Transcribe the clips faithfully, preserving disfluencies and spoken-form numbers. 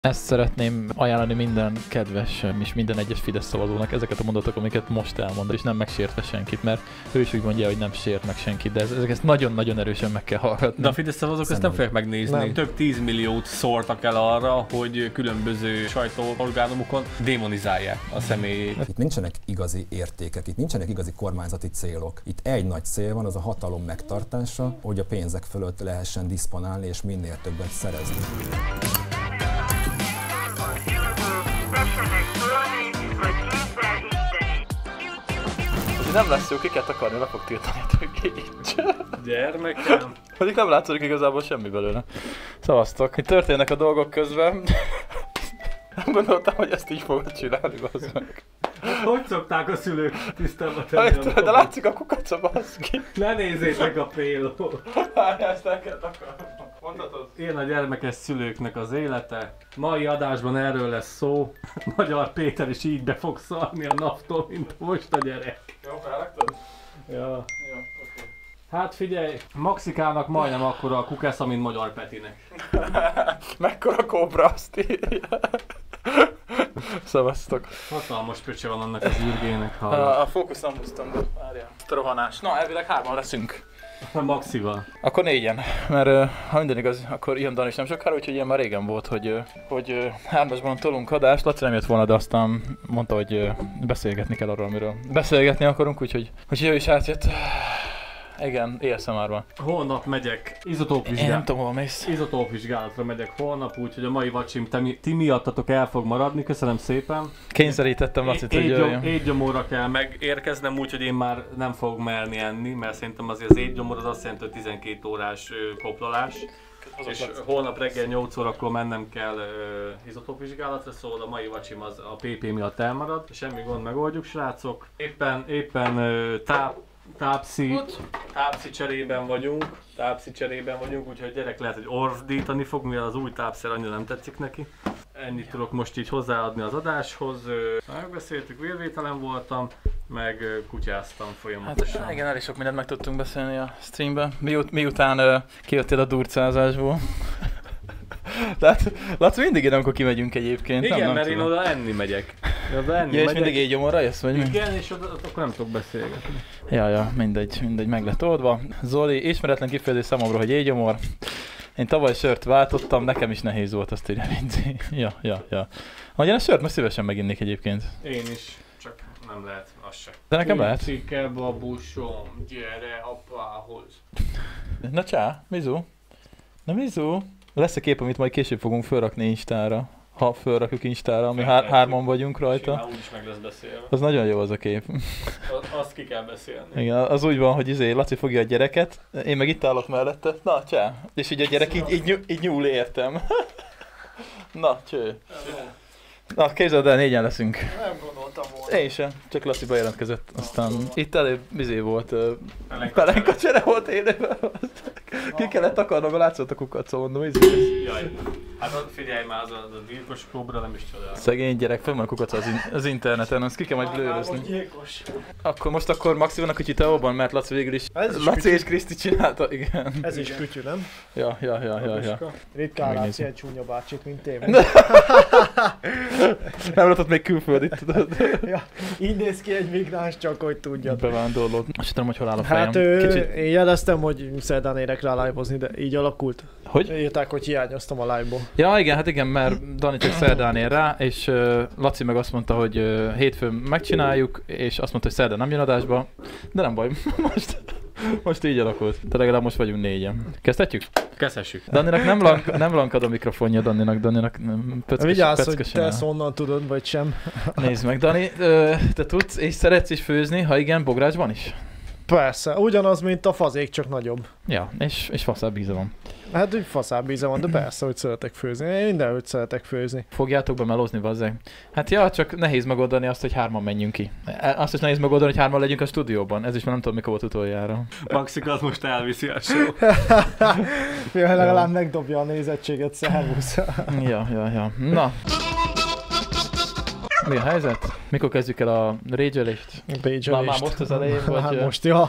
Ezt szeretném ajánlani minden kedves és minden egyes Fidesz szavazónak, ezeket a mondatok, amiket most elmond, és nem megsértve senkit, mert ő is úgy mondja, hogy nem sért meg senkit, de ezeket nagyon-nagyon erősen meg kell hallgatni. De a Fidesz szavazók ezt nem fogják megnézni. Nem. Több tízmilliót szórtak el arra, hogy különböző sajtóorgánumokon démonizálják a személyét. Itt nincsenek igazi értékek, itt nincsenek igazi kormányzati célok. Itt egy nagy cél van, az a hatalom megtartása, hogy a pénzek fölött lehessen diszponálni és minél többet szerezni. Nem lesz jó, kiket akarni, le fog tiltani a tökélyt. Gyermekem. Pedig nem látszik igazából semmi belőle. Szavaztok. Itt történnek a dolgok közben. Nem gondoltam, hogy ezt így fogod csinálni, bazd meg. Hogy szokták a szülők tisztában tenni a dolgot? De látszik a kukaca, bazd ki. Ne nézzétek a pélót. Várjál, ezt el kell takarnom. Mondhatod? Ilyen a gyermekes szülőknek az élete. Mai adásban erről lesz szó. Magyar Péter is így be fog szarni a naptól, mint most a gyerek. Jó, felraktad? Ja. Jó, oké. Hát figyelj, Maxikának majdnem akkora a kukesza, mint Magyar Petinek. Mekkora kóbra, azt írja. Szavaztok. Hatalmas pöcse van annak az űrgének. A, a fókusz nem húztam be. Várjál. Rohanás. Na, elvileg hárman leszünk. A Maxival. Akkor négyen, mert ha minden igaz, akkor ilyen Dan is nem sokára, úgyhogy ilyen már régen volt, hogy, hogy hármasban tolunk adást. Laci nem jött volna, de aztán mondta, hogy beszélgetni kell arról, amiről beszélgetni akarunk, úgyhogy, úgyhogy ő is átjött. Igen, á es em er-ban. Holnap megyek izotópvizsgálatra. Én nem tudom, hol mész. Izotópvizsgálatra megyek holnap, úgyhogy a mai vacsim ti, ti miattatok el fog maradni, köszönöm szépen. Kényszerítettem Lacit, hogy jöjjön. Étgyomorra kell megérkeznem, úgyhogy én már nem fogok merni enni, mert szerintem azért az étgyomor az azt jelenti, hogy tizenkét órás koplalás. És holnap reggel nyolc órakor mennem kell uh, izotópvizsgálatra, szóval a mai vacsim az a pé pé miatt elmarad. Semmi gond, megoldjuk, srácok. Éppen, éppen uh, táp Tápszi, tápszi cserében vagyunk, tápszi cserében vagyunk, úgyhogy a gyerek lehet, hogy ordítani fog, mivel az új tápszer annyira nem tetszik neki. Ennyit tudok most így hozzáadni az adáshoz. Megbeszéltük, vérvételen voltam, meg kutyáztam folyamatosan. Hát igen, elég sok mindent meg tudtunk beszélni a streamben, Miut, miután uh, kijöttél a durcázásból. Tehát, Laci, mindig én, amikor kimegyünk egyébként. Igen, nem, nem mert tudom. én oda enni megyek. Oda enni ja, és megyek. mindig étgyomorra jössz, vagy mi? Igen, és oda, akkor nem tudok beszélgetni. Ja, ja, mindegy, mindegy, meg lett oldva. Zoli, ismeretlen kifejezés számomra, hogy étgyomor. Én tavaly sört váltottam, nekem is nehéz volt, azt írja Vinci. Ja, ja, ja. Hogyan a sört most szívesen meginnék egyébként. Én is, csak nem lehet, az se. De nekem lehet. Picike babusom, gyere apához. Na csá, Mizu. Na Mizu. Lesz a kép, amit majd később fogunk felrakni Instára. Ha felrakjuk Instára, ami hár- hárman vagyunk rajta. Simán úgyis meg lesz beszélve. Az nagyon jó az a kép. Az, azt ki kell beszélni. Igen, az úgy van, hogy izé, Laci fogja a gyereket, én meg itt állok mellette. Na, csá. És így a gyerek így, így, így nyúl értem. Na, cső. Na, képzeld el, négyen leszünk. Nem gondoltam volna. Én sem, csak Laci bejelentkezett. Aztán itt előbb izé volt, uh, pelenka csere volt élőben. Ki kellett akarnom, mert látszott a kukaca, mondom, izé. Jaj, hát figyelj már, az a, a gyilkos kóbra nem is csodál. Szegény gyerek, fel van a kukaca az, in- az interneten, azt ki kell majd blőrözni. Akkor most akkor Maxi van a kütyű teóban, mert Laci végül is, is Laci és Kriszti csinálta, igen. Ez is kütyű, nem? Ja, ja, ja, ja, ja. Ritkán látsz ilyen csúnya bácsit, mint én. Nem látott még külföldit, tudod. Ja, így néz ki egy migráns, csak hogy tudjad. Bevándorlót. Azt tudom, hogy hol áll a fejem. Hát ő, Kicsit... én jeleztem, hogy szerdán érek rá live-ozni, de így alakult. Hogy? Írták, hogy hiányoztam a live-ból. Ja, igen, hát igen, mert Dani csak szerdán ér rá, és uh, Laci meg azt mondta, hogy uh, hétfőn megcsináljuk, és azt mondta, hogy szerdán nem jön adásba, de nem baj, most, most így alakult. De legalább most vagyunk négyen. Kezdhetjük? Kezdhessük. Daninak nem, lank, nem lankad a mikrofonja, Daninak, Daninak pöckes, Vigyázz, hogy pöckes te ezt honnan tudod, vagy sem. Nézd meg, Dani, te tudsz és szeretsz is főzni, ha igen, bográcsban is? Persze, ugyanaz, mint a fazék, csak nagyobb. Ja, és, és faszább íze van. Hát úgy faszább íze van, de persze, hogy szeretek főzni. Én mindenhogy szeretek főzni. Fogjátok be melózni, bazzeg. Hát ja, csak nehéz megoldani azt, hogy hárman menjünk ki. Azt is nehéz megoldani, hogy hárman legyünk a stúdióban. Ez is már nem tudom, mikor volt utoljára. Maxika az most elviszi a show. Ja, legalább megdobja a nézettséget, szervusz. Ja, ja, ja. Na. Mi a helyzet? Mikor kezdjük el a rage-elést? Rage-elést. Már, már most az elején, vagy... Hát most, ja.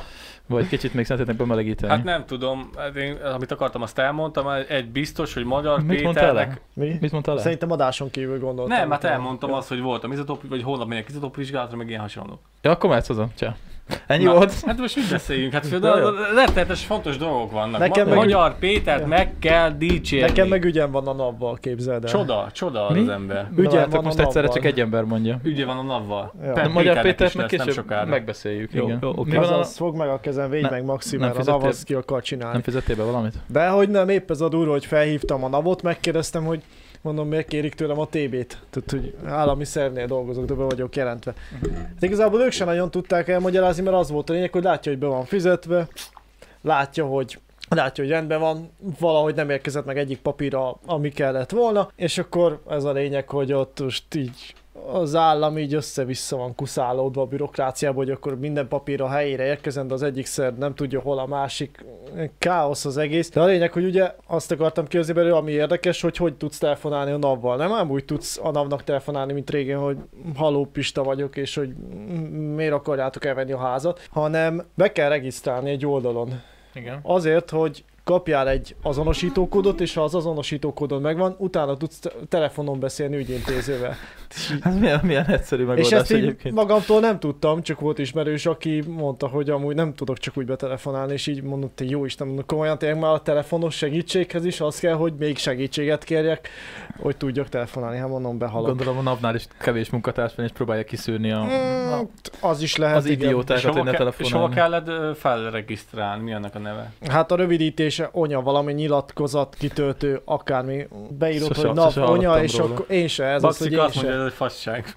Vagy kicsit még szeretnék bemelegíteni? Hát nem tudom, hát én, amit akartam, azt elmondtam, egy biztos, hogy Magyar Mit mondtál le? Péternek... Mi? Mit mondtál le? Szerintem adáson kívül gondoltam. Nem, hát elmondtam azt, hogy voltam izotop, vagy holnap megyek izotop vizsgálatra, meg ilyen hasonlók. Ja, akkor mehetsz haza. Csá. Ennyi Na, volt? Hát most mit beszéljünk? Hát például rettenetes fontos dolgok vannak. Nekem Ma- meg- Magyar Pétert Ja. meg kell dicsérni. Nekem meg ügyem van a navval, képzeld el. Csoda, csoda az, Mi? az ember. Ügyem Ügyem van most a egyszerre navval. csak egy ember mondja. Ügye van a navval. Ja. Per- Magyar Péternek Pétert is meg lesz, nem később sokára. megbeszéljük, Jó, igen. jó, oké. Mi van a... Azaz, fogd meg a kezem, védj Ne- meg Maxi, nem mert a fizettél- NAV azt ki akar csinálni. Nem fizettél be valamit? De hogy nem, épp ez a durva, hogy felhívtam a navot, megkérdeztem, hogy mondom, miért kérik tőlem a té bét. Tehát, hogy állami szervnél dolgozok, de be vagyok jelentve. Hát igazából ők sem nagyon tudták elmagyarázni, mert az volt a lényeg, hogy látja, hogy be van fizetve, látja, hogy látja, hogy rendben van, valahogy nem érkezett meg egyik papírra, ami kellett volna, és akkor ez a lényeg, hogy ott most így az állam így össze-vissza van kuszálódva a bürokráciába, hogy akkor minden papír a helyére érkezzen, de az egyik szer nem tudja, hol a másik. Káosz az egész. De a lényeg, hogy ugye azt akartam kérdezni belőle, ami érdekes, hogy hogy tudsz telefonálni a navval. Nem ám úgy tudsz a navnak telefonálni, mint régen, hogy haló Pista vagyok, és hogy miért akarjátok elvenni a házat, hanem be kell regisztrálni egy oldalon. Igen. Azért, hogy kapjál egy azonosítókódot, és ha az azonosítókódod megvan, utána tudsz te- telefonon beszélni ügyintézővel. Hát milyen, milyen egyszerű És megoldás ezt így egyébként. magamtól nem tudtam, csak volt ismerős, aki mondta, hogy amúgy nem tudok csak úgy betelefonálni, és így mondott, hogy jó Isten, mondom, komolyan tényleg már a telefonos segítséghez is az kell, hogy még segítséget kérjek, hogy tudjak telefonálni, hát mondom, behalok. Gondolom a napnál is kevés munkatárs van, és próbálja kiszűrni a, a, Mm, az is lehet, az igen. És idiótákat, hogy hova, ne ke- és hova telefonálni. kellett ö, felregisztrálni? Mi annak a neve? Hát a rövidítése onya, valami nyilatkozat, kitöltő, akármi. Beírod, Sose- hogy nav, sose onya, hallottam és róla. akkor én se, ez az, hogy Maxika én azt mondja, se. hogy fasság.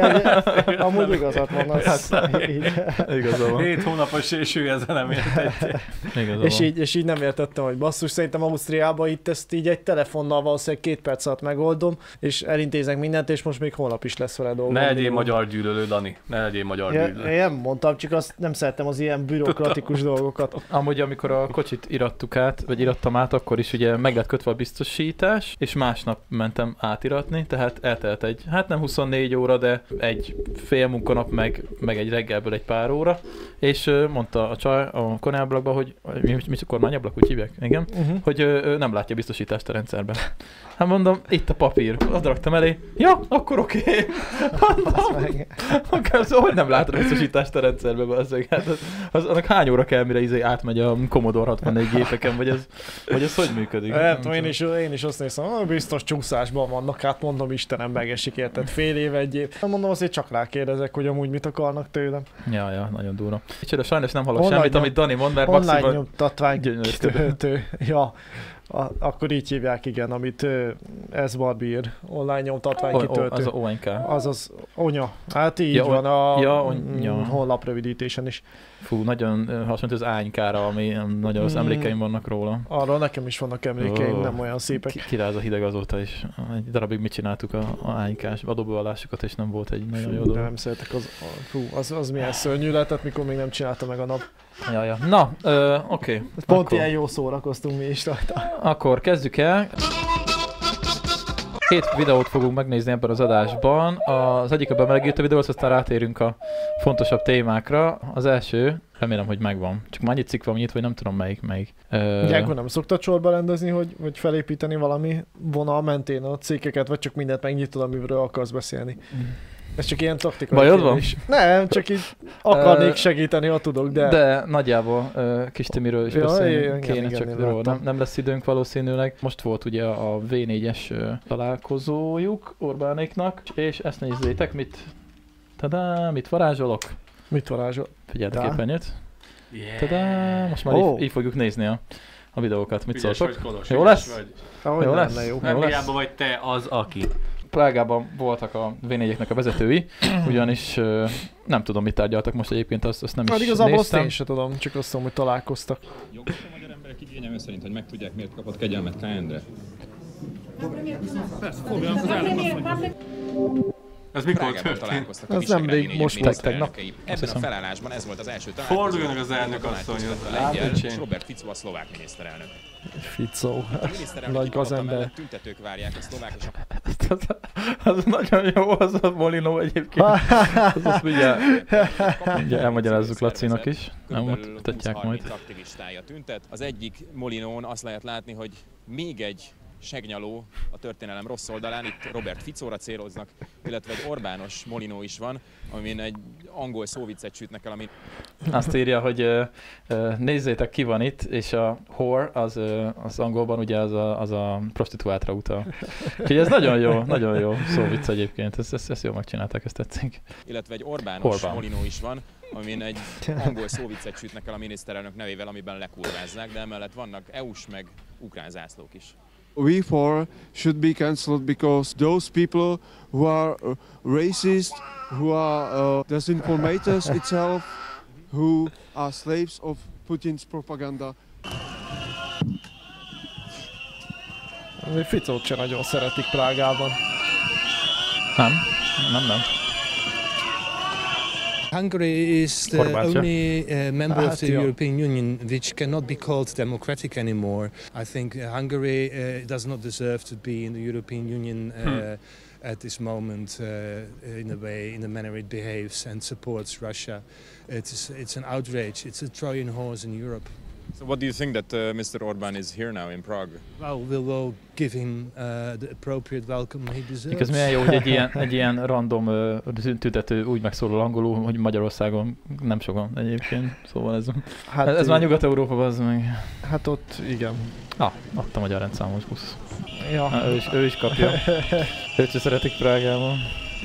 Amúgy igazat van, az így. Igaza van. Hét hónapos, és ő ezzel nem értett. Igaza És van. így, és így nem értettem, hogy basszus, szerintem Ausztriában itt ezt így egy telefonnal valószínűleg két perc alatt megoldom, és elintézek mindent, és most még holnap is lesz vele dolgom. Ne legyél minimum. magyar gyűlölő, Dani. Ne legyél magyar Ja, gyűlölő. én nem mondtam, csak azt nem szerettem az ilyen bürokratikus dolgokat. Amúgy amikor a kocsit irattuk át, vagy irattam át, akkor is ugye meg lett kötve a biztosítás, és másnap mentem átiratni, tehát eltelt egy, hát nem huszonnégy óra, de egy fél munkanap, meg, meg egy reggelből egy pár óra, és ö, mondta a csaj a kormányablakban, hogy mi, mi a kormányablak, úgy hívják? Igen. Uh-huh. Hogy ö, ö, nem látja biztosítást a rendszerben. Hát mondom, itt a papír, oda raktam elé, ja, akkor oké. Okay. Akár szó, hogy nem látod a biztosítást a rendszerben, bazzeg. Hát az, az, annak hány óra kell, mire izé átmegy a Commodore hatvannégy gépeken, vagy ez, vagy ez hogy működik? Nem tudom, én is, én is azt nézem, hogy biztos csúszásban vannak, hát mondom, Istenem, megesik érted, fél év, egy év. Mondom, azért csak rákérdezek, hogy amúgy mit akarnak tőlem. Ja, ja, nagyon durva. Micsoda, sajnos nem hallok Online semmit, nyom- amit Dani mond, mert Online maximum... nyomtatvány Gyönyörű. kitöltő. Ja, a, akkor így hívják, igen, amit ez Barbie ír. Online nyomtatvány O- o- kitöltő. az a o en ká. Azaz, onya. Hát így Ja, van a ja, mm, onya. honlap rövidítésen is. Fú, nagyon ö, hasonlít az ánykára, ami nagyon az Mm. emlékeim vannak róla. Arról nekem is vannak emlékeim, Ó. nem olyan szépek. Ki- Kiráz a hideg azóta is. Egy darabig mit csináltuk a, a ánykás adóbevallásokat, és nem volt egy nagyon jó Fú, de dolog. nem szeretek, az, fú, az, az milyen szörnyű lehetett, mikor még nem csinálta meg a nap. Ja, ja. Na, ö, oké. Pont Akkor- ilyen jó szórakoztunk mi is rajta. Akkor kezdjük el. Két videót fogunk megnézni ebben az adásban. Az egyik a bemelegítő videó, aztán rátérünk a fontosabb témákra. Az első, remélem, hogy megvan. Csak már annyi cikk van nyitva, hogy nem tudom melyik melyik. Ö, Ilyenkor nem szoktad sorba rendezni, hogy, hogy felépíteni valami vonal mentén a cikkeket, vagy csak mindent megnyitod, amiről akarsz beszélni. Ez csak ilyen taktikai Bajod van? kérdés. Nem, csak így akarnék segíteni, ha tudok, de... De nagyjából uh, Kis Timiről is Ja, beszélni igen, kéne, igen, csak én róla láttam. nem, nem lesz időnk valószínűleg. Most volt ugye a vé négyes uh, találkozójuk Orbánéknak, és ezt nézzétek, mit, tadá, mit varázsolok. Mit varázsol? Figyeltek Dá. képernyőt. Yeah. Tadá, most már Ó. így, így fogjuk nézni a, a videókat. Mit Ügyes szóltok? vagy, Kolos, Jó ügyes lesz? vagy. Ahogy Jó nem lesz? lenne jó. Nem Jó lesz? hiába vagy te az, aki. Prágában voltak a vé négyeknek a vezetői, ugyanis uh, nem tudom, mit tárgyaltak most egyébként, azt, azt nem Hát is igazából azt néztem. én sem tudom, csak azt tudom, hogy találkoztak. Jogos a magyar emberek igényelme szerint, hogy megtudják, miért kapott kegyelmet K. Endre? Ez mikor Prágában történt? találkoztak a Ez visegrádi nemrég, négyek most miniszterelnökei. Azt Ebben a hiszem. felállásban ez volt az első találkozó. Forduljon az elnök Donald asszony, Tusk az a lengyel, átöcsén. és Robert Fico a szlovák miniszterelnök. Fico. A miniszterelnök Nagy hivatal gazember. mellett tüntetők várják a szlovák és a Az, az nagyon jó, az a Molinó egyébként. Az azt mindjárt, mindjárt elmagyarázzuk Lacinak is. Nem körülbelül mutatják majd. húsz-harminc aktivistája tüntet. Az egyik Molinón azt lehet látni, hogy még egy segnyaló a történelem rossz oldalán, itt Robert Ficóra céloznak, illetve egy Orbános Molinó is van, amin egy angol szóviccet sütnek el, amit Azt írja, hogy ö, ö, nézzétek ki van itt, és a whore az, ö, az angolban ugye az a, az a prostituáltra utal. Úgyhogy ez nagyon jó, nagyon jó szóvic egyébként, ezt, ezt, ezt jól megcsinálták, ezt tetszik. illetve egy Orbános Orbán. Molinó is van, amin egy angol szóviccet sütnek el a miniszterelnök nevével, amiben lekurvázzák, de emellett vannak é u-s meg ukrán zászlók is. We four should be cancelled because those people who are uh, racist, who are uh, disinformators itself, who are slaves of Putin's propaganda. Ficót se nagyon szeretik Prágában. Nem, nem, nem. Hungary is the Horvátia. only uh, member of the Horvátia. European Union which cannot be called democratic anymore. I think uh, Hungary uh, does not deserve to be in the European Union uh, Hmm. at this moment uh, in the way, in the manner it behaves and supports Russia. It's, it's an outrage. It's a Trojan horse in Europe. So what do you think that uh, Mister Orbán is here now in Prague? Well, we will give him uh, the appropriate welcome he deserves. Ez milyen jó, hogy egy ilyen, egy ilyen random ö, tüntető úgy megszólal angolul, hogy Magyarországon nem sokan egyébként. Szóval ez, Hát, ez, ez ő- már Nyugat-Európa, az meg. Hát ott igen. Ah, adta magyar rendszámos busz. Ja. Na, ő, is, ő is kapja. Őt se szeretik Prágában.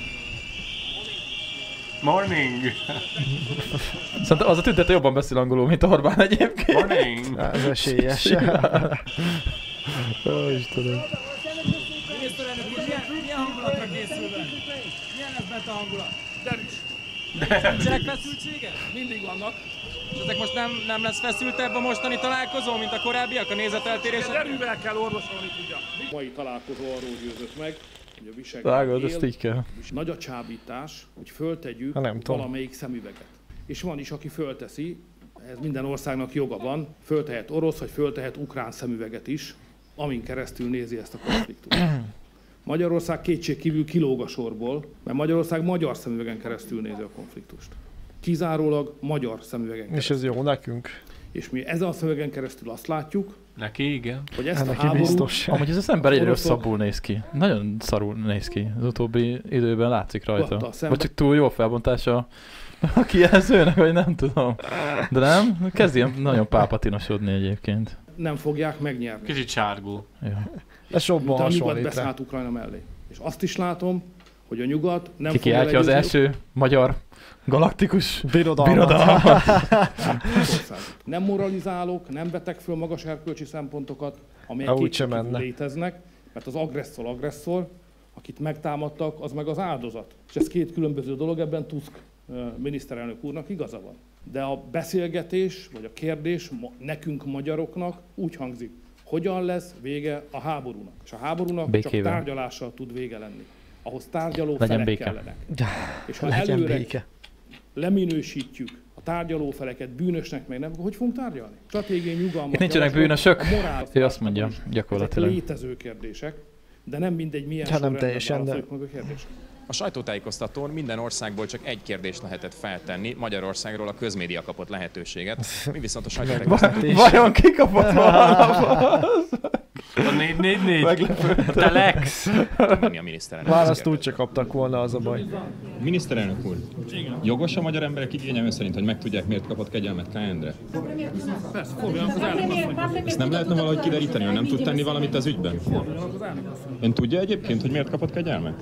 Morning! Szerintem az a tüntető jobban beszél angolul, mint Orbán egyébként. Morning! Ez esélyes. Ó, Istenem. Milyen hangulatra készülve? Milyen lesz bent a hangulat? Nincsenek feszültségek? Mindig vannak. És ezek most nem, nem lesz feszültebb a mostani találkozó, mint a korábbiak, a nézeteltérések? Erővel kell orvosolni tudja. Mai találkozó arról győzött meg, hogy a visegrád Vágod, ezt él, így kell. és nagy a csábítás, hogy föltegyük Ha nem tudom. valamelyik szemüveget. És van is, aki fölteszi, ez minden országnak joga van, föltehet orosz, vagy föltehet ukrán szemüveget is, amin keresztül nézi ezt a konfliktust. Magyarország kétségkívül kilóg a sorból, mert Magyarország magyar szemüvegen keresztül nézi a konfliktust. Kizárólag magyar szemüvegen És keresztül. ez jó nekünk. És mi ezen a szemüvegen keresztül azt látjuk, Neki igen. hogy ezt Hát a neki háborút biztos. Amúgy ez az ember egyre Oroszok- rosszabbul néz ki. Nagyon szarul néz ki. Az utóbbi időben látszik rajta. Lattal szembe. Vagy csak túl jó felbontása a kijelzőnek, vagy nem tudom. De nem? Kezd ilyen nagyon pápatinosodni egyébként. nem fogják megnyerni. Kicsit sárgul. Ja. Ez jobban Mint a nyugat hasonlít rá. beszállt Ukrajna mellé. És azt is látom, hogy a nyugat nem Ki fogja kiáltja az legyőzni első magyar galaktikus Birodalmat. birodalmat. Oroszországot. Nem moralizálok, nem vetek föl magas erkölcsi szempontokat, amelyek Ah, úgyse kétségkívül menne. léteznek, mert az agresszor agresszor, akit megtámadtak, az meg az áldozat. És ez két különböző dolog, ebben Tusk ö, miniszterelnök úrnak igaza van. De a beszélgetés, vagy a kérdés ma- nekünk magyaroknak úgy hangzik, hogyan lesz vége a háborúnak. És a háborúnak Békével. csak tárgyalással tud vége lenni. Ahhoz tárgyaló Legyen felek béke. kellenek. És ha Legyen előre béke. leminősítjük a tárgyalófeleket bűnösnek, meg nem, hogy fogunk tárgyalni? Stratégiai nyugalmat. Itt nincsenek javaslok, bűnösök, a morál ő azt mondja, Ezek gyakorlatilag. létező kérdések, de nem mindegy, milyen Ja, nem sorrendben teljesen, de- válaszoljuk meg a kérdéseket. A sajtótájékoztatón minden országból csak egy kérdést lehetett feltenni, Magyarországról a közmédia kapott lehetőséget. Mi viszont a sajtótájékoztatón Vajon ki kapott volna? A négy négy négy. A Telex. menni a miniszterelnök. Választ úgy csak kaptak volna, az a baj. Miniszterelnök úr, jogos a magyar emberek igénye ön szerint, hogy megtudják, miért kapott kegyelmet K. Endre? Persze, forduljanak az elnök asszony. Ezt nem lehetne valahogy kideríteni, hogy nem tud tenni valamit az ügyben? Forduljanak az elnök asszony. Ön tudja egyébként, hogy miért kapott kegyelmet?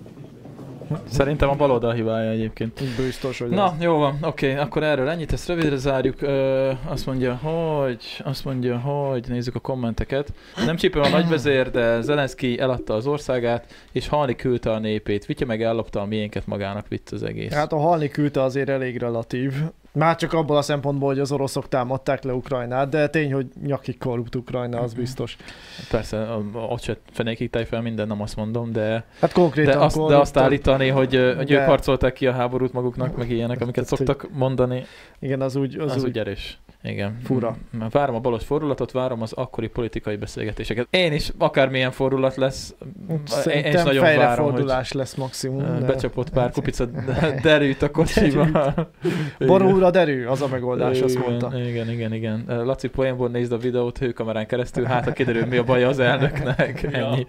Szerintem a baloldal hibája egyébként. Biztos, hogy Na, jó van, oké, okay, akkor erről ennyit, ezt rövidre zárjuk. Ö, azt mondja, hogy, azt mondja, hogy, nézzük a kommenteket. Nem csípő a nagyvezér, de Zelenszky eladta az országát, és halni küldte a népét. Vitye meg ellopta a miénket magának, vicc az egész. Hát a halni küldte azért elég relatív. Már csak abból a szempontból, hogy az oroszok támadták le Ukrajnát, de tény, hogy nyakig korrupt Ukrajna, az biztos. Persze, ott se fenékig tej fel minden, nem azt mondom, de, hát konkrétan de, azt, de azt állítani, hogy, hogy de... ők harcolták ki a háborút maguknak, meg ilyenek, amiket szoktak mondani. Igen, az úgy... Az, az úgy, úgy erős. Igen. Fura. Várom a balos fordulatot, várom az akkori politikai beszélgetéseket. Én is, akármilyen fordulat lesz, szerintem én is nagyon várom, fordulás hogy lesz maximum. De... becsapott pár kupica derűt a kocsiba. Borúra derű, az a megoldás, igen, azt mondta. Igen, igen, igen. Laci poénból nézd a videót hőkamerán keresztül, hát ha kiderül, mi a baj az elnöknek. Ennyi.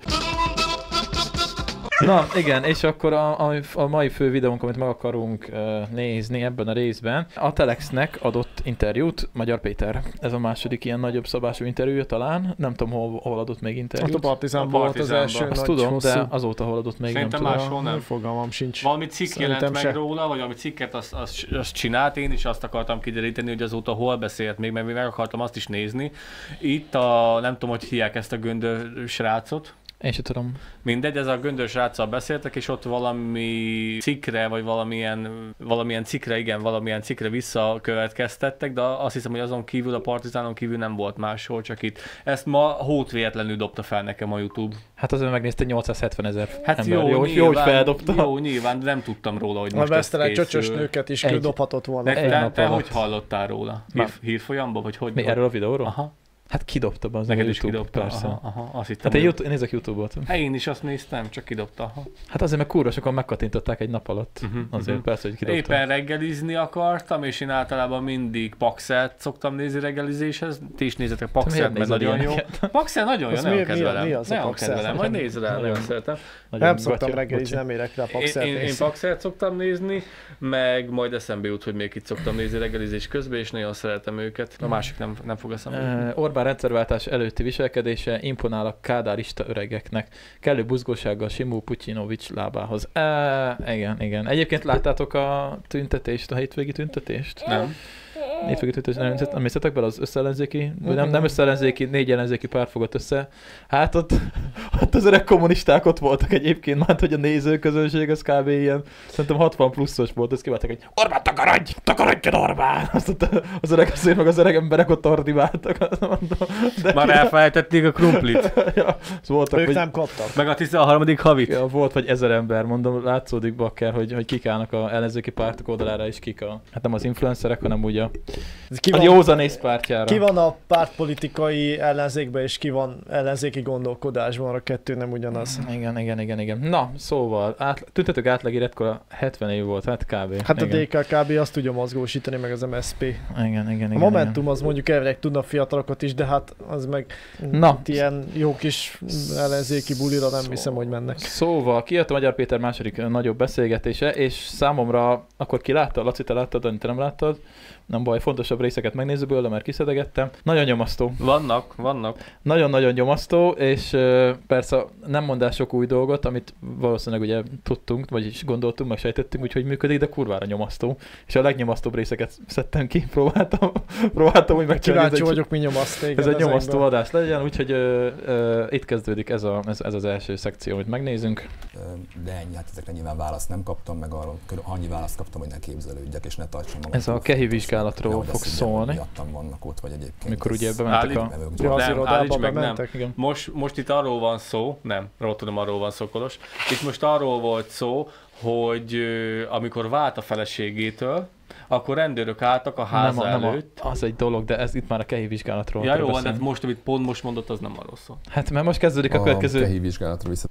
Na igen, és akkor a, a, a mai fő videónk, amit meg akarunk uh, nézni ebben a részben, a Telexnek adott interjút Magyar Péter. Ez a második ilyen nagyobb szabású interjúja talán, nem tudom, hol, hol adott még interjút. Ott a Partizánban volt az első Azt nagy tudom, hosszú. de azóta hol adott még, Szerintem nem máshol tudom. nem. Fogalmam sincs. Valami cikk Szerintem jelent se. meg róla, vagy valami cikket azt, azt, azt csinált, én is azt akartam kideríteni, hogy azóta hol beszélt még, mert még meg akartam azt is nézni. Itt a, nem tudom, hogy hívják ezt a göndör srácot. Én sem tudom. Mindegy, ez a göndör sráccal beszéltek, és ott valami cikkre, vagy valamilyen, valamilyen cikkre, igen, valamilyen cikkre visszakövetkeztettek, de azt hiszem, hogy azon kívül, a Partizánon kívül nem volt máshol, csak itt. Ezt ma hótvéletlenül dobta fel nekem a YouTube. Hát azért megnézte nyolcszázhetvenezer hát ember. Jó, jó, nyilván, jó, hogy feldobta. Jó, nyilván, de nem tudtam róla, hogy most a ez készül. csöcsös nőket is Egy- dobhatott volna. De Egy te, nap te alatt. hogy hallottál róla? Hír, hírfolyamban, vagy hogy? Mi, hogy? erről a videóról? Aha. Hát kidobta be az Neked a is YouTube, kidobta? persze. Aha, aha, azt hittem, Hát én, hogy- YouTube, én nézek YouTube-ot. Hát én is azt néztem, csak kidobta. Aha. Hát azért, mert kurva sokan megkattintották egy nap alatt. Uh-huh, Azért uh-huh. persze, hogy kidobta. Éppen reggelizni akartam, és én általában mindig Paxelt szoktam nézni reggelizéshez. Ti is nézzetek Paxelt, mert nézed nagyon jó. ilyeneket? Paxel nagyon jó, Az nagyon mi- mi a- kedvelem. mi az a Nagyon Paxel? kedvelem, majd nézd el, nagyon szeretem. Nagyon Nem szoktam gatya, reggelizni, bocsi. nem érek rá Én, Paxelt én, én nézni. Paxelt szoktam nézni, meg majd eszembe jut, hogy még itt szoktam nézni reggelizés közben, és nagyon szeretem őket. A másik nem, nem fog eszembe jutni. Uh, Orbán rendszerváltás előtti viselkedése imponál a kádárista öregeknek. Kellő buzgósággal simul Putyinovics lábához. Uh, igen, igen. Egyébként láttátok a tüntetést, a hétvégi tüntetést? Nem. Hétvégi tüntetést, nem, nem néztetek bele az összeellenzéki, vagy nem, nem összeellenzéki, négy ellenzéki párt fogott össze. Hát ott, ott az öreg kommunisták ott voltak egyébként, mert hogy a nézőközönség az kb. Ilyen, szerintem hatvan pluszos volt, azt kiváltak, hogy Orbán takarodj, takarodjon Orbán! Azt ott az öreg azért, meg az öreg emberek ott ordibáltak. Azt mondom, de Már elfelejtették a krumplit, ja, az voltak, Ők hogy, nem kaptak. meg a tizenharmadik havit. ja, volt vagy ezer ember, mondom, látszódik bakker, hogy, hogy kik állnak a ellenzéki pártok oldalára, és kik a, hát nem az influencerek, hanem úgy a, Ki a van, józanész pártjára. ki van a pártpolitikai ellenzékben, és ki van ellenzéki gondolkodásban, a kettő nem ugyanaz. Igen, igen, igen, igen. Na, szóval, át, tüntetők átlag életkora hetven év volt, hát kb. Hát a igen. dé ká kb. Azt tudja mozgósítani, meg az em es zé pé. Igen, igen, igen. A Momentum az mondjuk elvileg tudna fiatalokat is, de hát az meg Na. itt ilyen jó kis ellenzéki bulira nem hiszem, hogy mennek. Szóval kijött a Magyar Péter második ö, nagyobb beszélgetése, és számomra, akkor ki látta? Laci, te láttad, Dani, te nem láttad? Nem baj, fontosabb részeket megnézzük belőle, mert kiszedegettem. Nagyon nyomasztó. Vannak, vannak. Nagyon-nagyon nyomasztó, és ö, persze nem mondás sok új dolgot, amit valószínűleg ugye tudtunk, vagyis gondoltunk, meg sejtettünk, úgyhogy működik, de kurvára nyomasztó. És a legnyomasztóbb részeket szedtem ki, próbáltam, próbáltam úgy megcsinálni. Kíváncsi ez egy- vagyok, mi nyomaszt téged Ez egy ezekben. nyomasztó adás legyen, úgyhogy ö, ö, itt kezdődik ez, a, ez, ez az első szekció, amit megnézünk. Ö, De ennyi, hát ezekre nyilván választ nem kaptam, meg arról körül- annyi választ kaptam, hogy ne képzelődjek, és ne tartsam magam. Ez a kehi vizsgálatról fog szólni. Miattam vannak ott, vagy egyébként. Amikor ez- ugye bementek Állít- a... nem ők Ja, az Nem, irodába állíts meg, bementek. Igen. Most, most itt arról van szó, nem, róla tudom, arról van szó, Kolos. Itt most arról volt szó, hogy ö, amikor vált a feleségétől, akkor rendőrök álltak a háza nem, a, nem előtt. a, az egy dolog, de ez itt már a kehi vizsgálatról Ja, akarok jó, van, de beszélni. most, amit pont most mondott, az nem arról szól. Hát mert most kezdődik a, A következő... kehi vizsgálatra vissza.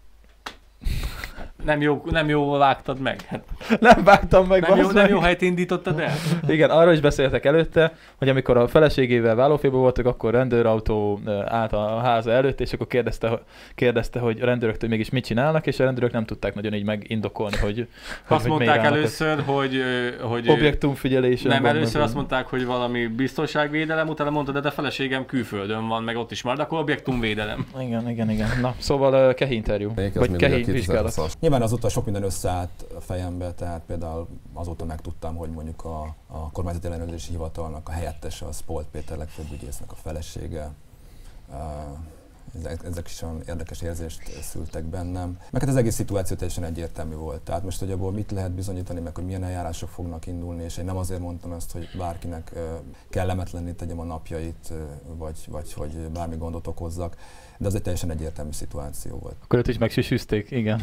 Nem jó, nem jó vágtad meg. Hát Nem vágtam meg, nem, jó, bazd nem meg. jó helyt indítottad el. Igen, arról is beszéltek előtte, hogy amikor a feleségével vállófébe voltak, akkor rendőrautó ö, állt a háza előtt, és akkor kérdezte, kérdezte hogy a rendőröktől mégis mit csinálnak, és a rendőrök nem tudták nagyon így megindokolni, hogy, hogy Azt hogy mondták miért állnak először, hogy... ö, hogy ott. Objektumfigyelésen. Nem, vannak, először hogy- azt mondták, hogy valami biztonságvédelem, utána mondta, de a feleségem külföldön van, meg ott is marad, akkor objektumvédelem. Igen, igen, igen. Na, szóval uh, kehi interjú. Még az Vagy még kehi ugye vizsgálat. kétezer-húszas. Nyilván azóta sok minden összeállt a fejembe, tehát például azóta megtudtam, hogy mondjuk a, a kormányzati ellenőrzési hivatalnak a helyettese az Polt Péter legfőbb ügyésznek a felesége. Uh, ezek, ezek is olyan érdekes érzést szültek bennem. Meg hát az egész szituáció teljesen egyértelmű volt. Tehát most, hogy abból mit lehet bizonyítani, meg hogy milyen eljárások fognak indulni, és én nem azért mondtam ezt, hogy bárkinek kellemetlenné tegyem a napjait, vagy, vagy hogy bármi gondot okozzak, de az egy teljesen egyértelmű szituáció volt. Akkor őt is megsüsüzték, igen.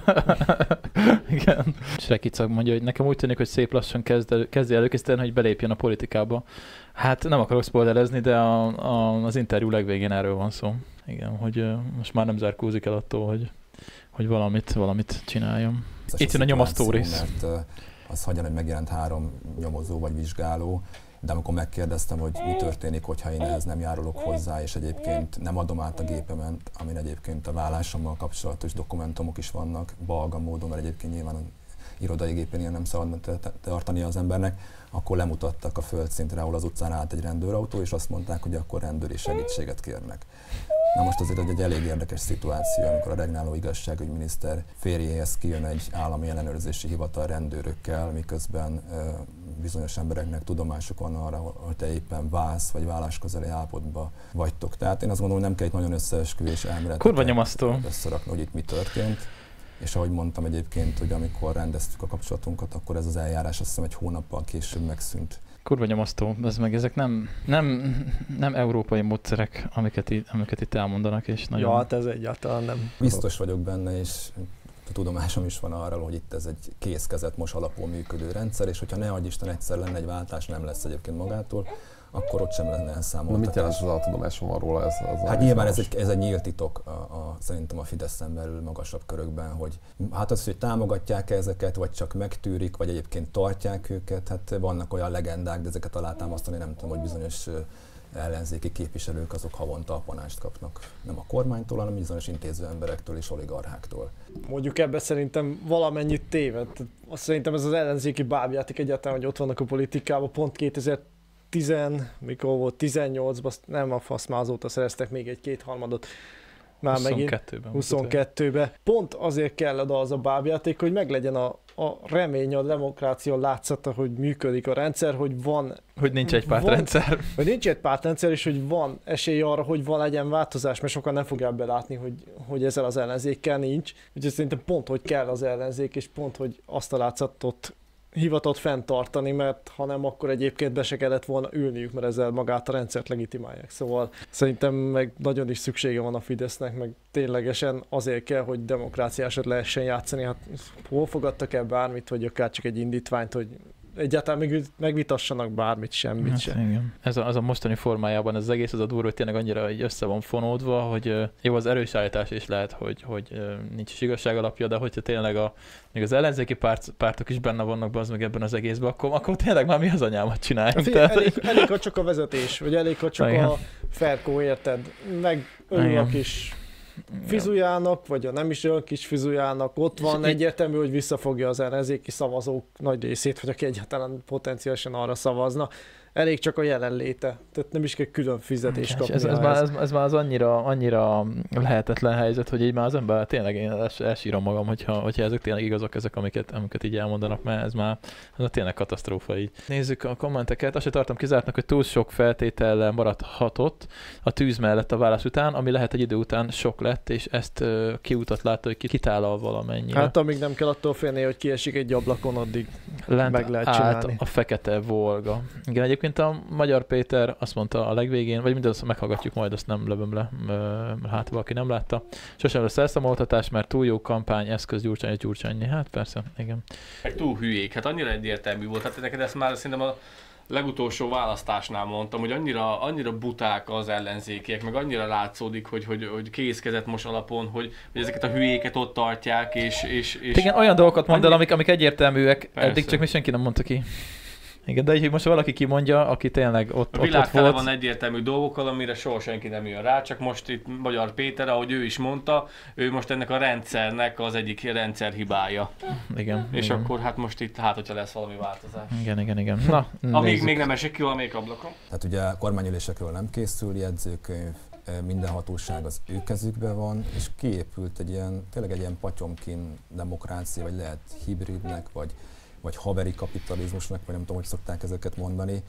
Igen. Srekicag mondja, hogy nekem úgy tűnik, hogy szép lassan kezd, kezdi előkészíteni, hogy belépjen a politikába. Hát nem akarok spoilerezni, de a, a, az interjú legvégén erről van szó. Igen, hogy uh, most már nem zárkózik el attól, hogy, hogy valamit, valamit csináljon. Itt jön a nyomasztó rész. Mert uh, az hagyjan, hogy megjelent három nyomozó vagy vizsgáló, de amikor megkérdeztem, hogy mi történik, hogyha én ehhez nem járulok hozzá, és egyébként nem adom át a gépemet, amin egyébként a vállásommal kapcsolatos dokumentumok is vannak, balga módon, mert egyébként nyilván az irodai gépen ilyen nem szabadna tartani az embernek, akkor lemutattak a földszintre, ahol az utcán állt egy rendőrautó, és azt mondták, hogy akkor rendőri segítséget kérnek. Na most azért egy elég érdekes szituáció, amikor a regnáló igazságügyminiszter férjéhez kijön egy állami ellenőrzési hivatal rendőrökkel, miközben e, bizonyos embereknek tudomásuk van arra, hogy te éppen válsz vagy válásközeli állapotban vagytok. Tehát én azt gondolom, hogy nem kell itt nagyon összeesküvés elméletet kurva nyomasztó összerakni, hogy itt mi történt. És ahogy mondtam egyébként, hogy amikor rendeztük a kapcsolatunkat, akkor ez az eljárás azt hiszem egy hónappal később megszűnt. Kurva nyomasztó, ez meg ezek nem, nem, nem európai módszerek, amiket itt, amiket itt elmondanak, és nagyon... Ja, hát ez egyáltalán nem. Biztos vagyok benne, és tudomásom is van arról, hogy itt ez egy készkezet most alapul működő rendszer, és hogyha ne adj Isten egyszer lenne egy váltás, nem lesz egyébként magától, akkor ott sem lenne elszámoltatás. Mit jelent az a tudomásom arról? Ez, az hát nyilván ez egy, ez egy nyílt titok a, a, szerintem a Fideszen belül magasabb körökben, hogy hát az, hogy támogatják ezeket, vagy csak megtűrik, vagy egyébként tartják őket, hát vannak olyan legendák, de ezeket alátámasztani nem tudom, hogy bizonyos ellenzéki képviselők azok havonta apanást kapnak. Nem a kormánytól, hanem bizonyos intéző emberektől és oligarcháktól. Mondjuk ebben szerintem valamennyit téved. Azt szerintem ez az ellenzéki bábjáték egyáltalán, hogy ott vannak a politikában, pont kétezer-tíz, mikor volt tizennyolcban, nem a fasz, már azóta szereztek még egy kétharmadot. Már huszonkettőben. huszonkettőben. Pont azért kell oda az a bábjáték, hogy meglegyen a, a remény, a demokrácia látszata, hogy működik a rendszer, hogy van... Hogy nincs egy pártrendszer. Hogy nincs egy pártrendszer, és hogy van esély arra, hogy van legyen változás, mert sokan nem fogják belátni, hogy, hogy ezzel az ellenzékkel nincs. Úgyhogy szerintem pont, hogy kell az ellenzék, és pont, hogy azt a látszatot hivatott fenntartani, mert ha nem, akkor egyébként be se kellett volna ülniük, mert ezzel magát a rendszert legitimálják. Szóval szerintem meg nagyon is szüksége van a Fidesznek, meg ténylegesen azért kell, hogy demokráciásat lehessen játszani. Hát hol fogadtak el bármit, vagy akár csak egy indítványt, hogy egyáltalán meg, megvitassanak bármit, semmit hát, sem. Igen. Ez a, az a mostani formájában ez az egész, az a durva, hogy tényleg annyira így össze van fonódva, hogy jó, az erős állítás is lehet, hogy, hogy nincs is igazság alapja, de hogyha tényleg a, még az ellenzéki párt, pártok is benne vannak be az meg ebben az egészben, akkor, akkor tényleg már mi az anyámat csináljunk. Fé, Tehát, elég, elég, ha csak a vezetés, vagy elég, ha csak igen. A Ferkó, érted? Meg örül a kis fizujának, vagy a nem is olyan kis fizujának, ott van egyértelmű, hogy visszafogja az ellenzéki szavazók nagy részét, vagy aki egyáltalán potenciálisan arra szavazna. Elég csak a jelenléte, tehát nem is kell külön fizetést kapni. Ez, ez, már, ez, ez már az annyira, annyira lehetetlen helyzet, hogy így már az ember tényleg én els, elsírom magam, hogyha, hogyha ezek tényleg igazak, ezek, amiket, amiket így elmondanak, mert ez már, ez már tényleg katasztrófa így. Nézzük a kommenteket, azt se tartom kizártnak, hogy túl sok feltétellel maradhatott a tűz mellett a válasz után, ami lehet egy idő után sok lett, és ezt uh, kiutat látta, hogy kitállal valamennyire. Hát amíg nem kell attól félni, hogy kiesik egy ablakon, addig lent meg lehet csinálni. a fekete Volga. Igen, egyébként a Magyar Péter azt mondta a legvégén, vagy mindezt meghallgatjuk majd, azt nem lövöm le, mert hát valaki nem látta. Sosem lesz elszámoltatás, mert túl jó kampány, eszköz Gyurcsány és Gyurcsányi. Hát persze, igen. Meg túl hülyék, hát annyira egyértelmű volt. Hát neked ezt már szerintem a legutolsó választásnál mondtam, hogy annyira, annyira buták az ellenzékiek, meg annyira látszódik, hogy, hogy, hogy készkezett most alapon, hogy, hogy ezeket a hülyéket ott tartják, és... és, és igen, olyan dolgokat mond el, amik, amik egyértelműek, persze. Eddig csak még senki nem mondta ki. Igen, de így most valaki kimondja, aki tényleg ott, a világ ott, ott volt. van egyértelmű dolgokkal, amire soha senki nem jön rá, csak most itt Magyar Péter, ahogy ő is mondta, ő most ennek a rendszernek az egyik rendszerhibája. Igen. És igen. akkor hát most itt hát, hogyha lesz valami változás. Igen, igen, igen. Na, amíg nézzük. még nem esik ki valamelyik ablakon. Tehát ugye kormányülésekről nem készül jegyzőkönyv, minden hatóság az ő kezükben van, és kiépült egy ilyen, tényleg egy ilyen patyomkin demokrácia, vagy lehet hibridnek, vagy vagy haveri kapitalizmusnak, vagy nem tudom, hogy szokták ezeket mondani,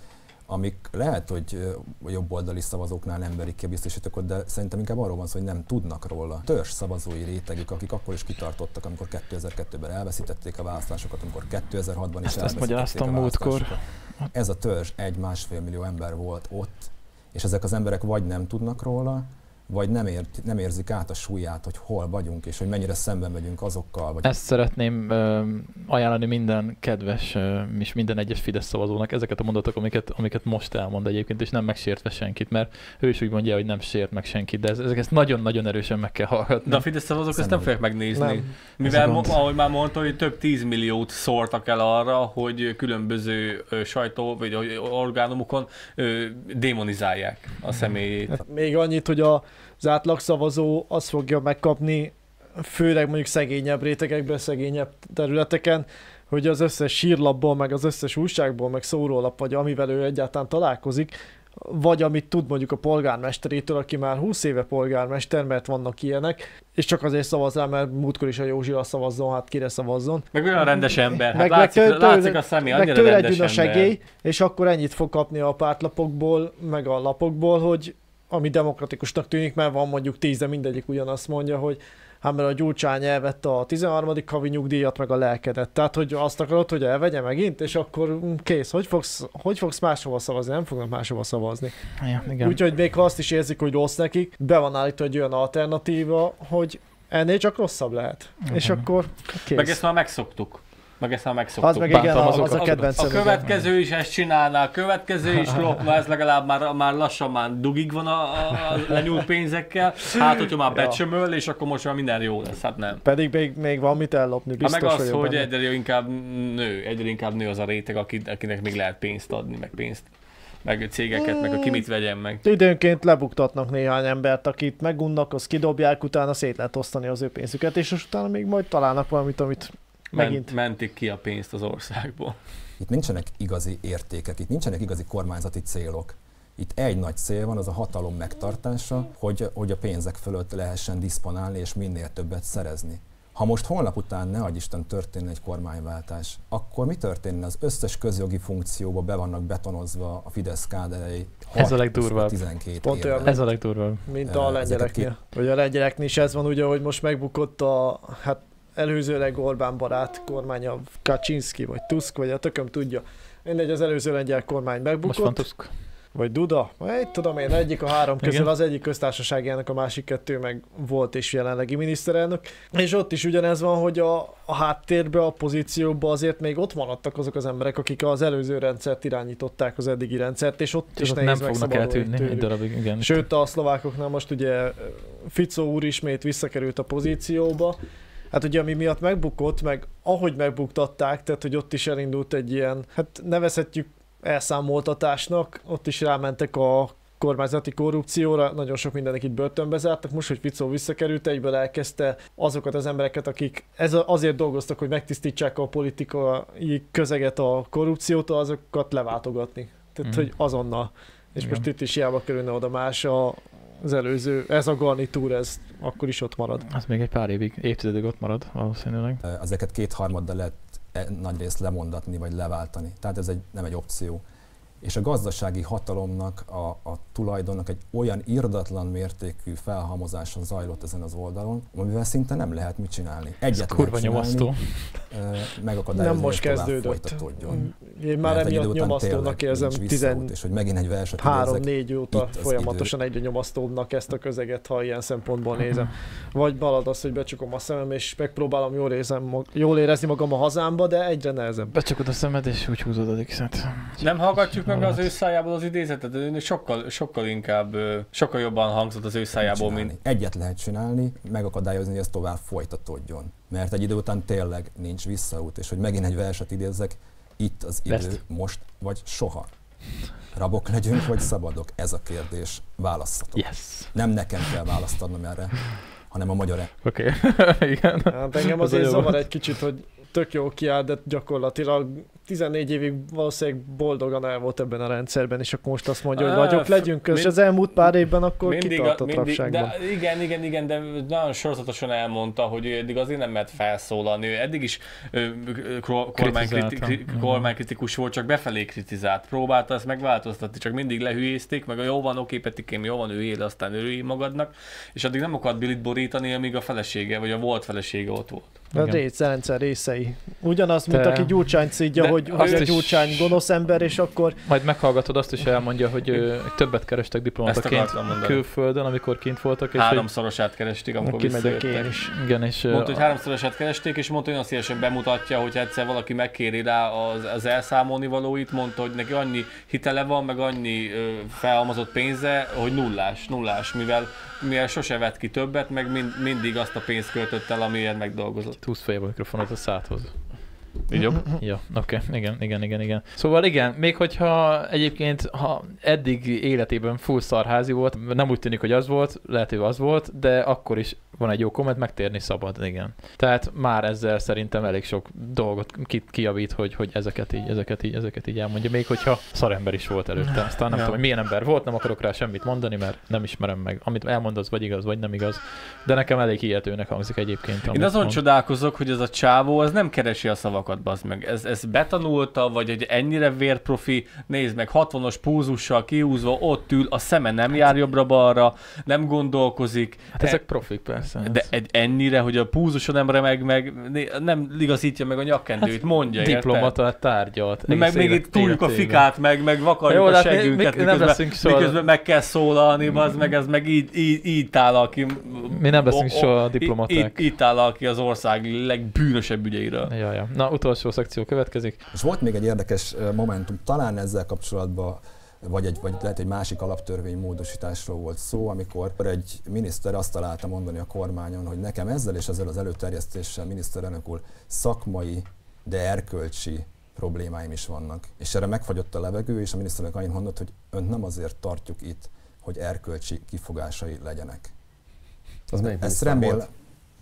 amik lehet, hogy jobboldali szavazóknál nem verik ki a biztosítékot, de szerintem inkább arról van szó, hogy nem tudnak róla. Törzs szavazói rétegük, akik akkor is kitartottak, amikor kétezer-kettőben elveszítették a választásokat, amikor kétezer-hatban is elveszítették a választásokat. Ez a törzs egy-másfél millió ember volt ott, és ezek az emberek vagy nem tudnak róla, vagy nem, ér, nem érzik át a súlyát, hogy hol vagyunk, és hogy mennyire szemben megyünk azokkal. Vagy... Ezt szeretném ö, ajánlani minden kedves ö, és minden egyes Fidesz szavazónak, ezeket a mondatok, amiket, amiket most elmond egyébként, és nem megsértve senkit, mert ő is úgy mondja, hogy nem sért meg senkit, de ezeket ezt nagyon-nagyon erősen meg kell hallgatni. De a Fidesz szavazók ezt nem fogják megnézni. Nem. Mivel, mo- ahogy már mondta, hogy több tízmilliót szórtak el arra, hogy különböző ö, sajtó vagy orgánumokon ö, démonizálják a személyét. Hát még annyit, hogy a az átlagszavazó azt fogja megkapni, főleg mondjuk szegényebb rétegekben, szegényebb területeken, hogy az összes sírlapból, meg az összes újságból, meg szórólap, vagy amivel ő egyáltalán találkozik, vagy amit tud mondjuk a polgármesterétől, aki már húsz éve polgármester, mert vannak ilyenek, és csak azért szavaz rá, mert múltkor is a Józsira szavazzon, hát kire szavazzon. Meg olyan rendes ember, hát meg, látszik, meg tőle, látszik a személy, annyira meg rendes tőle ember. a segély, és akkor ennyit fog kapni a pártlapokból, meg a lapokból, hogy ami demokratikusnak tűnik, mert van mondjuk tíz, de mindegyik ugyanazt mondja, hogy hát mert a Gyurcsány elvette a tizenharmadik havi nyugdíjat, meg a lelkedet. Tehát, hogy azt akarod, hogy elvegye megint, és akkor kész. Hogy fogsz, hogy fogsz máshova szavazni? Nem fognak máshova szavazni. Ja, úgyhogy még ha azt is érzik, hogy rossz nekik, be van állítva egy olyan alternatíva, hogy ennél csak rosszabb lehet. Uh-huh. És akkor kész. Meg ezt már megszoktuk. Meg ezt már megszoktuk. Az meg igen, az, az a kedvencem. A következő is ezt csinálná, a következő is lopna, ez legalább már, már lassan már dugig van a, a lenyúlt pénzekkel. Hát, hogyha már becsömöl, és akkor most már minden jó lesz, hát nem. Pedig még, még van mit ellopni, biztos. Ha meg az, hogy egyre inkább nő, egyre inkább nő az a réteg, akinek még lehet pénzt adni, meg pénzt. Meg cégeket, meg a ki mit vegyen meg. Időnként lebuktatnak néhány embert, akit megunnak, azt kidobják, utána szét lehet osztani az ő pénzüket, és utána még majd találnak valamit, amit megint. Mentik ki a pénzt az országból. Itt nincsenek igazi értékek, itt nincsenek igazi kormányzati célok. Itt egy nagy cél van, az a hatalom megtartása, hogy, hogy a pénzek fölött lehessen diszponálni és minél többet szerezni. Ha most holnap után, ne adj Isten, történne egy kormányváltás, akkor mi történne? Az összes közjogi funkcióba be vannak betonozva a Fidesz káderei. Ez a legdurvább. Pont olyan, ez a legdurvább. Mint a lengyeleknél. Vagy a lengyeleknél is ez van ugye, hogy most megbukott a, hát előzőleg Orbán barát kormánya, Kaczynszki, vagy Tusk, vagy a tököm tudja. Mindegy, az előző lengyel kormány megbukott. Most van Tusk. Vagy Duda, vagy tudom én, egyik a három közül, az egyik köztársaságának, a másik kettő meg volt és jelenlegi miniszterelnök. És ott is ugyanez van, hogy a, a háttérbe, a pozícióba azért még ott maradtak azok az emberek, akik az előző rendszert irányították, az eddigi rendszert, és ott és is ott nehéz nem fognak eltűnni egy darabig, igen. Sőt, a szlovákoknál most ugye Fico úr ismét visszakerült a pozícióba. Hát ugye ami miatt megbukott, meg ahogy megbuktatták, tehát hogy ott is elindult egy ilyen, hát nevezhetjük elszámoltatásnak, ott is rámentek a kormányzati korrupcióra, nagyon sok mindenkit börtönbe zártak, most, hogy Fico visszakerült, egyből elkezdte azokat az embereket, akik ez azért dolgoztak, hogy megtisztítsák a politikai közeget a korrupciótól, azokat leváltogatni. Tehát, mm. hogy azonnal. És igen. Most itt is hiába kerülne oda más a az előző, ez a garnitúr, ez akkor is ott marad. Az még egy pár évig, évtizedig ott marad valószínűleg. Ezeket kétharmaddal lehet nagy részt lemondatni, vagy leváltani. Tehát ez egy, nem egy opció. És a gazdasági hatalomnak, a, a tulajdonnak egy olyan irdatlan mértékű felhalmozáson zajlott ezen az oldalon, amivel szinte nem lehet mit csinálni. Egyet kurva nyomasztó. Megakadályozni, nem most kezdődött. Én már emiatt nyomasztónak érzem tizenhárom-négy óta folyamatosan egyre nyomasztóbbnak ezt a közeget, ha ilyen szempontból nézem. Vagy balad az, hogy becsukom a szemem, és megpróbálom jól, érzem, jól érezni magam a hazámba, de egyre nehezebb. Becsukod a szemed, és úgy húzod a X-et. Nem hallgatjuk meg az ő szájából az idézetet, sokkal, sokkal inkább, sokkal jobban hangzott az ő szájából, mint... Egyet lehet csinálni, megakadályozni, hogy ez tovább folytatódjon. Mert egy idő után tényleg nincs visszaút, és hogy megint egy verset idézzek, itt az idő, Best. most vagy soha. Rabok legyünk, vagy szabadok? Ez a kérdés. Válasszatok. Yes. Nem nekem kell választanom erre, hanem a magyar. Oké, okay. Igen. Hát engem azért zavar egy kicsit, hogy tök jó kiáll, de gyakorlatilag tizennégy évig valószínűleg boldogan el volt ebben a rendszerben, és akkor most azt mondja, hogy Ah, vagyok, legyünk közös. Az elmúlt pár évben akkor mindig, kitartott mindig, rabságban. de igen, igen, igen, de nagyon sorozatosan elmondta, hogy ő eddig azért nem mert felszólalni. Ő eddig is kormánykritikus volt, csak befelé kritizált. Próbálta ezt megváltoztatni, csak mindig lehülyézték, meg a jó van, oké, Petikém, jó van, ő él, aztán örüljél magadnak, és addig nem akart Billit borítani, amíg a felesége, vagy a volt felesége ott volt. A rész, rendszer részei. Ugyanaz, mint De- aki Gyurcsányt szidja, de hogy, azt hogy a is- Gyurcsány gonosz ember, és akkor Majd meghallgatod, azt is elmondja, hogy ő, többet kerestek diplomataként akartam mondani. külföldön, amikor kint voltak. És Háromszorosát keresték, amikor kimegyek én visszajöttek. is. hogy, igen, és Mondta, ö, hogy háromszorosát keresték, és mondta, hogy olyan szívesen bemutatja, hogy egyszer valaki megkéri rá az, az elszámolni valóit, mondta, hogy neki annyi hitele van, meg annyi ö, felhalmozott pénze, hogy nullás, nullás, mivel, mivel sose vett ki többet, meg mind, mindig azt a pénzt költött el, amiért megdolgozott. húsz fejebb a mikrofonot a szádhoz. Így jobb? Ja, oké, okay. igen, igen, igen, igen. Szóval igen, még hogyha egyébként, ha eddig életében full szarházi volt, nem úgy tűnik, hogy az volt, lehet, hogy az volt, de akkor is van egy jó komment, megtérni szabad, igen. Tehát már ezzel szerintem elég sok dolgot ki, kijavít, hogy, hogy ezeket így, ezeket így, ezeket így elmondja, még hogyha szarember is volt előtte. Aztán nem Ja. tudom, hogy milyen ember volt, nem akarok rá semmit mondani, mert nem ismerem meg. Amit elmond, az vagy igaz, vagy nem igaz. De nekem elég hihetőnek hangzik egyébként. Én amit azon mond. csodálkozok, hogy ez a csávó, az nem keresi a szavakat, bazd meg. Ez, ez betanulta, vagy egy ennyire vérprofi, nézd meg, hatvanas púzussal kiúzva, ott ül, a szeme nem jár jobbra-balra, nem gondolkozik. Hát ezek profik persze. De egy ennyire, hogy a púzusa nem remeg meg, né- nem igazítja meg a nyakkendőt, mondja, érted? Diplomata tárgyalt. Meg egész még élet- itt túljuk a életében. fikát, meg, meg vakarjuk Jó, a de hát mi- segünket, mi- nem leszünk miközben, soha- miközben meg kell szólalni, az meg ez meg így, így, így tálal ki. Mi nem leszünk o- o- soha így- diplomaták. Így, így tálal ki az ország legbűnösebb ügyeiről. Ja, ja. Na, utolsó szekció következik. És volt még egy érdekes ö, momentum, talán ezzel kapcsolatban, vagy, egy, vagy lehet egy másik alaptörvény módosításról volt szó, amikor egy miniszter azt találta mondani a kormányon, hogy nekem ezzel és ezzel az előterjesztéssel, miniszterelnök úr, szakmai, de erkölcsi problémáim is vannak. És erre megfagyott a levegő, és a miniszterelnök annyit mondott, hogy önt nem azért tartjuk itt, hogy erkölcsi kifogásai legyenek. Az melyik Ezt miniszter remélem, volt?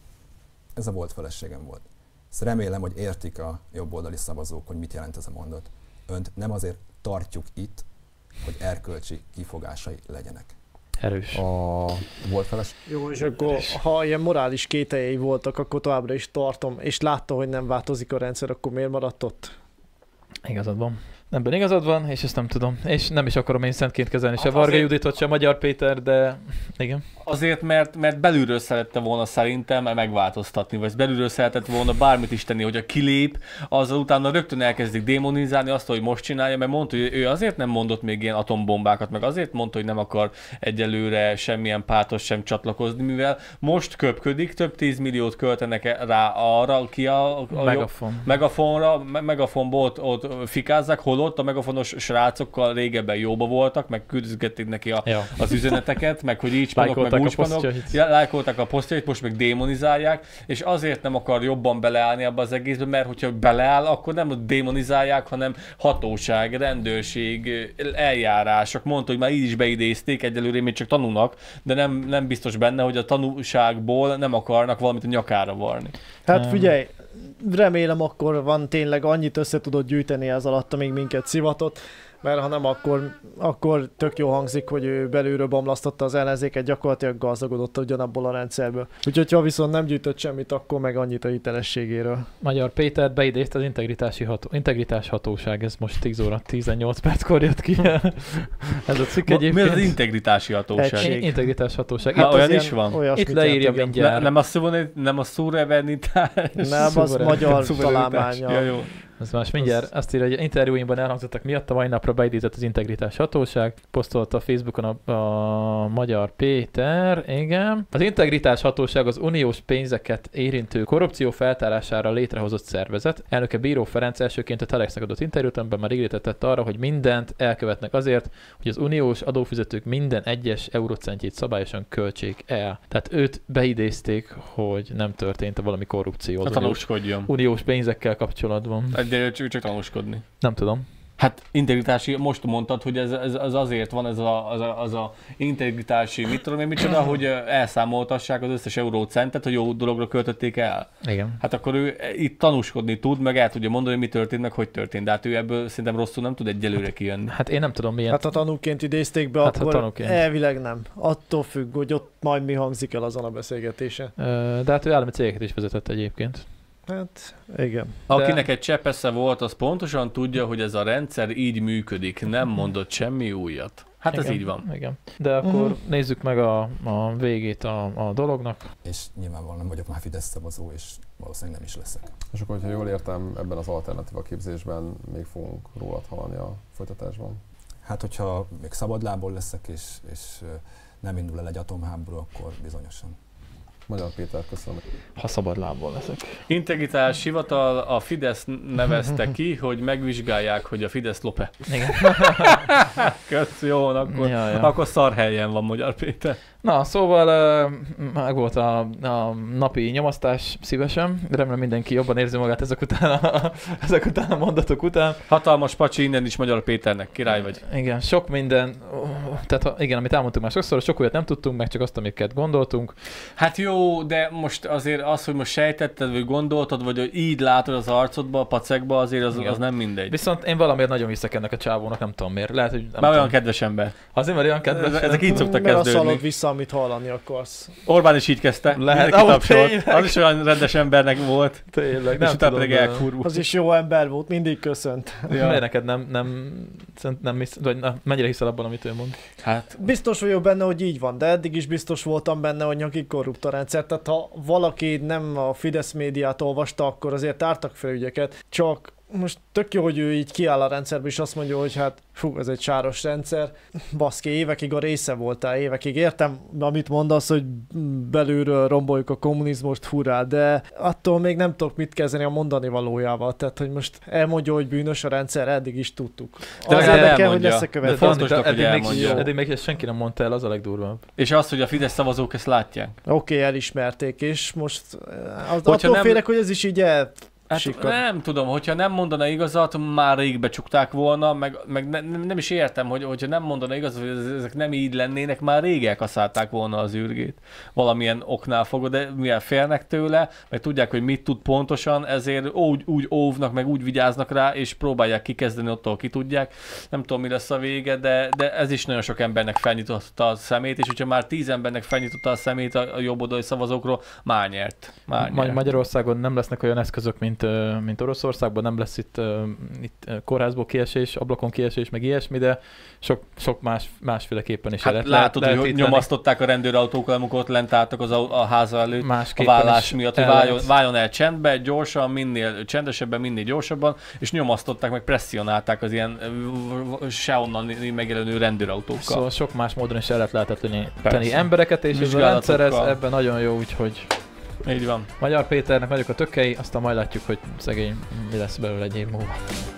ez a volt feleségem volt. Ezt remélem, hogy értik a jobboldali szavazók, hogy mit jelent ez a mondat. Önt nem azért tartjuk itt, hogy erkölcsi kifogásai legyenek. Erős. A volt feles? jó, és akkor ha ilyen morális kételjei voltak, akkor továbbra is tartom, és látta, hogy nem változik a rendszer, akkor miért maradt ott? Igazad van. Nemben igazad van, és ezt nem tudom. És nem is akarom én szentként kezelni se Hát Varga azért- Juditot, se Magyar Péter, de igen. Azért, mert, mert belülről szerette volna szerintem megváltoztatni, vagy belülről szeretett volna bármit is tenni, hogy a kilép, azzal utána rögtön elkezdik démonizálni azt, hogy most csinálja, mert mondta, hogy ő azért nem mondott még ilyen atombombákat, meg azért mondta, hogy nem akar egyelőre semmilyen párthoz sem csatlakozni, mivel most köpködik, több tízmilliót költenek rá arra, ki a, a Megafon. Megafonra, me- Megafonból ott, ott fikázzák, holott a megafonos srácokkal régebben jóba voltak, meg küldözgették neki a, Ja. az üzeneteket, meg hogy így spanok, meg Lájkolták úgy a spanok. posztjait. Ja, lájkolták a posztjait, most meg démonizálják, és azért nem akar jobban beleállni abba az egészbe, mert hogyha beleáll, akkor nem démonizálják, hanem hatóság, rendőrség, eljárások. Mondta, hogy már így is beidézték, egyelőre még csak tanulnak, de nem, nem biztos benne, hogy a tanúságból nem akarnak valamit a nyakára varni. Hát Nem. figyelj, remélem akkor van tényleg annyit össze tudod gyűjteni ez alatt, amíg minket szivatott, mert ha nem, akkor, akkor tök jó hangzik, hogy ő belülről bomlasztotta az ellenzéket, gyakorlatilag gazdagodott ugyanabból a rendszerből. Úgyhogy ha viszont nem gyűjtött semmit, akkor meg annyit a hitelességéről. Magyar Péter beidézte az integritási ható, integritás hatóság, ez most tíz óra tizennyolc perckor jött ki. Ez a cikk Mi egyébként. az az integritási hatóság? Egység. Integritás hatóság. Ha, Itt, olyan ilyen is van? olyasmit itt leírja jelent, igen. mindjárt. Ne, nem a szuverenitás, nem a szuverenitás. Nem, az Szuverén- magyar szuverenitás. találmánya. Ja, jó. Ez más mindjárt. Azt írja, hogy interjúimban elhangzottak miatt a mai napra beidézett az integritás hatóság. Posztolta a Facebookon a, a Magyar Péter, igen. Az integritás hatóság az uniós pénzeket érintő korrupció feltárására létrehozott szervezet. Elnöke Bíró Ferenc elsőként a Telexnek adott interjút, amiben már ígéretet tett arra, hogy mindent elkövetnek azért, hogy az uniós adófizetők minden egyes eurocentjét szabályosan költsék el. Tehát őt beidézték, hogy nem történt valami korrupció Ha az uniós, tanúskodjon. uniós pénzekkel kapcsolatban. De csak, csak tanúskodni. Nem tudom. Hát integritási, most mondtad, hogy ez, ez az azért van, ez a, az, a, az a integritási, mit tudom én, micsoda, hogy elszámoltassák az összes eurócentet, hogy jó dologra költötték el. Igen. Hát akkor ő itt tanúskodni tud, meg el tudja mondani, hogy mi történt, meg hogy történt. De hát ő ebből szerintem rosszul nem tud egyelőre kijönni. Hát én nem tudom milyen. Hát ha tanúként idézték be, hát, akkor tanúként. elvileg nem. Attól függ, hogy ott majd mi hangzik el azon a beszélgetése. De hát ő állami cégeket is vezetett egyébként. Hát, igen. Akinek egy csepp esze volt, az pontosan tudja, hogy ez a rendszer így működik, nem mondott semmi újat. Hát igen, ez így van. Igen. De akkor uh-huh. nézzük meg a, a végét a, a dolognak. És nyilvánvalóan nem vagyok már Fidesz szavazó, és valószínűleg nem is leszek. És akkor, hogyha jól értem, ebben az alternatíva képzésben még fogunk rólad hallani a folytatásban. Hát, hogyha még szabadlából leszek, és, és nem indul el egy atomháború, akkor bizonyosan. Magyar Péter, köszönöm. Ha szabad lábból leszek. Integritás hivatal a Fidesz nevezte ki, hogy megvizsgálják, hogy a Fidesz lop-e. Igen. Kösz, jó, akkor, ja, ja. akkor szar helyen van Magyar Péter. Na, szóval meg volt a, a napi nyomasztás szívesen. Remélem mindenki jobban érzi magát ezek után a, ezek után a mondatok után. Hatalmas pacsi innen is Magyar Péternek, király vagy. Igen, sok minden, tehát igen, amit elmondtunk már sokszor, sok olyat nem tudtunk, meg csak azt, amiket gondoltunk. Hát jó, de most azért az, hogy most sejtetted, vagy gondoltad, vagy hogy így látod az arcodba, a pacekba, azért az, az nem mindegy. Viszont én valamiért nagyon hiszek ennek a csávónak, nem tudom miért. Lehet, hogy nem már tudom. olyan kedves ember. Azért, mert olyan kedves. Ezek így szoktak kezdődni. kezdődni. Mert azt vissza, amit hallani akarsz. Orbán is így kezdte. Lehet, az is olyan rendes embernek volt. Tényleg, nem tudom. Pedig elkurvult. Az is jó ember volt, mindig köszönt. Ja. Miért neked nem, nem, nem hisz, vagy na, mennyire hiszel abban, amit ő mond? Hát. Biztos vagyok benne, hogy így van, de eddig is biztos voltam benne, hogy nyakig korrupt a rendszer. Tehát ha valaki nem a Fidesz médiát olvasta, akkor azért tártak fel ügyeket. Csak most tök jó, hogy ő így kiáll a rendszerbe, és azt mondja, hogy hát fú, ez egy sáros rendszer. Baszki, évekig a része voltál, évekig. Értem, amit mondasz, hogy belülről romboljuk a kommunizmust, hurrá, de attól még nem tudok mit kezdeni a mondani valójával. Tehát, hogy most elmondja, hogy bűnös a rendszer, eddig is tudtuk. De az érdekel, hogy összekövetni. Fontosnak, hogy elmondja. Eddig még ezt senki nem mondta el, az a legdurvább. És az, hogy a Fidesz szavazók ezt látják. Oké, okay, elismerték, és most az, attól nem... félek, hogy ez is így el... Hát nem tudom, hogyha nem mondana igazat, már rég becsukták volna, meg, meg ne, nem is értem, hogy hogyha nem mondana igazat, hogy ezek nem így lennének, már rég elkaszálták volna az űrgét. Valamilyen oknál fogod, de mivel félnek tőle, meg tudják, hogy mit tud pontosan, ezért úgy, úgy óvnak, meg úgy vigyáznak rá, és próbálják kikezdeni ott, ahol ki tudják. Nem tudom, mi lesz a vége, de, de ez is nagyon sok embernek felnyitotta a szemét, és hogyha már tíz embernek felnyitotta a szemét a, a jobboldali szavazókról, már nyert. Már nyert. Magyarországon nem lesznek olyan eszközök, mint mint Oroszországban, nem lesz itt, itt kórházból kiesés, ablakon kiesés, meg ilyesmi, de sok, sok más, másféleképpen is hát lehet. Látod, lehet hogy nyomasztották a rendőrautókkal, amikor ott lent álltak az a, a háza előtt a vállás miatt, hogy váljon, váljon el csendbe, gyorsan, minél csendesebben, minél gyorsabban, és nyomasztották, meg presszionálták az ilyen sehonnan megjelenő rendőrautókkal. Szóval sok más módon is el lehet lehetetleníteni embereket, és ez a rendszer ez ebben nagyon jó, úgyhogy így van. Magyar Péternek nagyok a tökei, aztán majd látjuk, hogy szegény mi lesz belőle egy év múlva.